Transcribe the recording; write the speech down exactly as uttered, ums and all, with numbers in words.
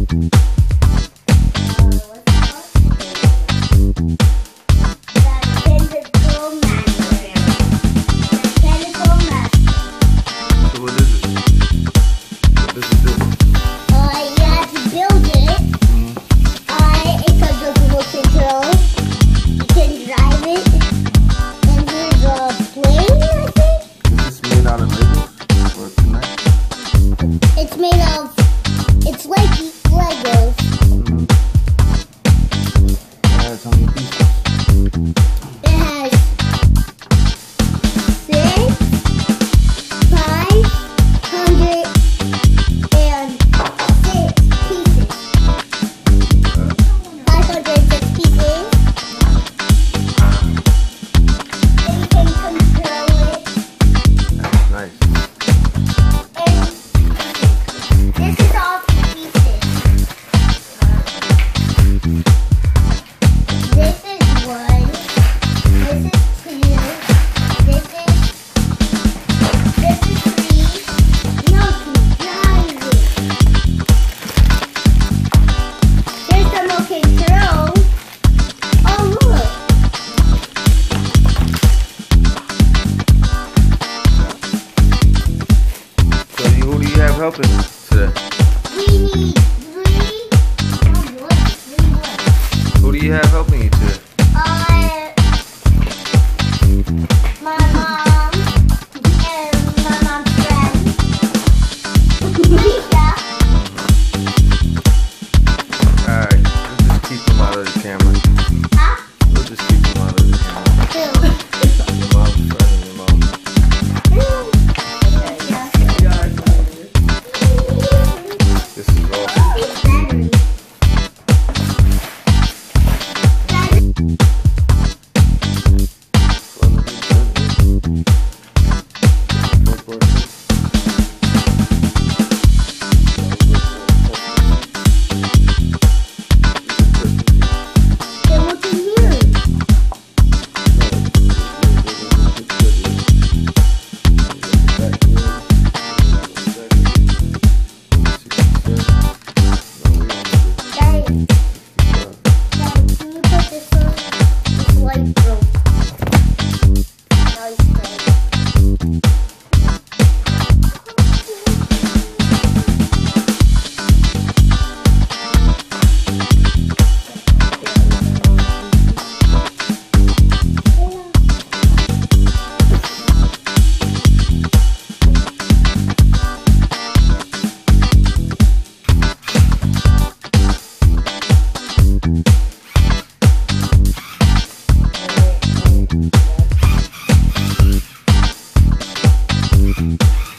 helping today? We need three. Oh, what? Three what? Who do you have helping you today? Uh, my mom and my mom's friend, Lisa. Alright, we'll just keep them out of the camera. Huh? We'll just keep them out of the camera. Two. Your mom's friend and your mom. This is all. Battery. Then what's in here? Daddy, Daddy, can you put this on? This light broke. Nice, Daddy. Thank you.